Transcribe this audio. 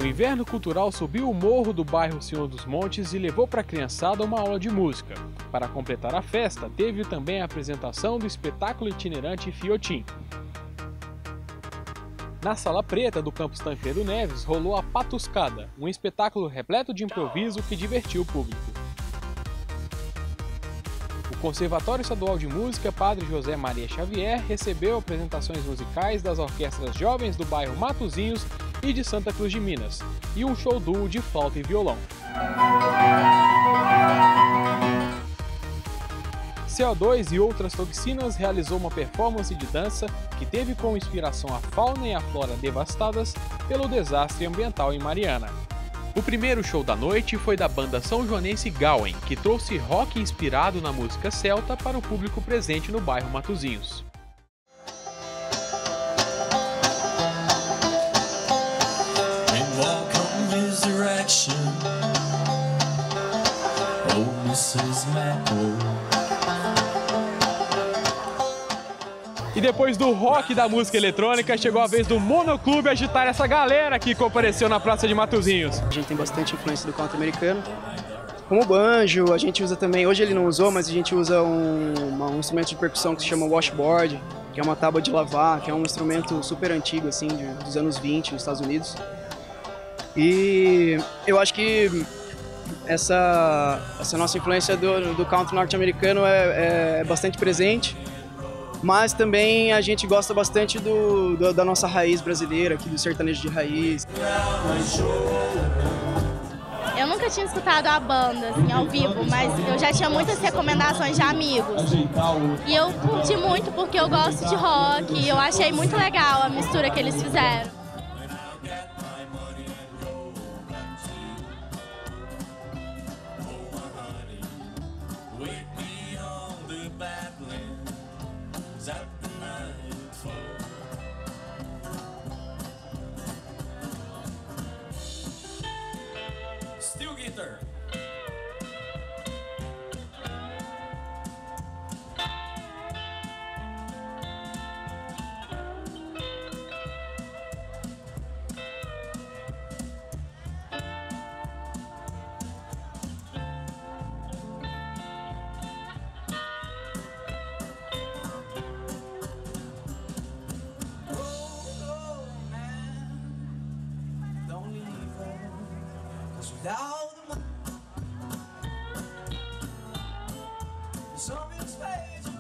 Inverno Cultural subiu o morro do bairro Senhor dos Montes e levou para a criançada uma aula de música. Para completar a festa, teve também a apresentação do espetáculo itinerante Fiotim. Na Sala Preta do campus Tancredo Neves rolou a Patuscada, um espetáculo repleto de improviso que divertiu o público. O Conservatório Estadual de Música Padre José Maria Xavier recebeu apresentações musicais das orquestras jovens do bairro Matozinhos e de Santa Cruz de Minas, e um show duo de flauta e violão. CO2 e Outras Toxinas realizou uma performance de dança que teve como inspiração a fauna e a flora devastadas pelo desastre ambiental em Mariana. O primeiro show da noite foi da banda são joanense Gauen, que trouxe rock inspirado na música celta para o público presente no bairro Matozinhos. E depois do rock da música eletrônica, chegou a vez do Monoclube agitar essa galera que compareceu na Praça de Matozinhos. A gente tem bastante influência do country americano, como o banjo, a gente usa também, hoje ele não usou, mas a gente usa um instrumento de percussão que se chama washboard, que é uma tábua de lavar, que é um instrumento super antigo, assim, dos anos 20 nos Estados Unidos. E eu acho que essa nossa influência do country norte-americano é bastante presente. Mas também a gente gosta bastante da nossa raiz brasileira, aqui do sertanejo de raiz. Eu nunca tinha escutado a banda assim, ao vivo, mas eu já tinha muitas recomendações de amigos. E eu curti muito porque eu gosto de rock e eu achei muito legal a mistura que eles fizeram. Steel guitar. Without the money, the sun is fading.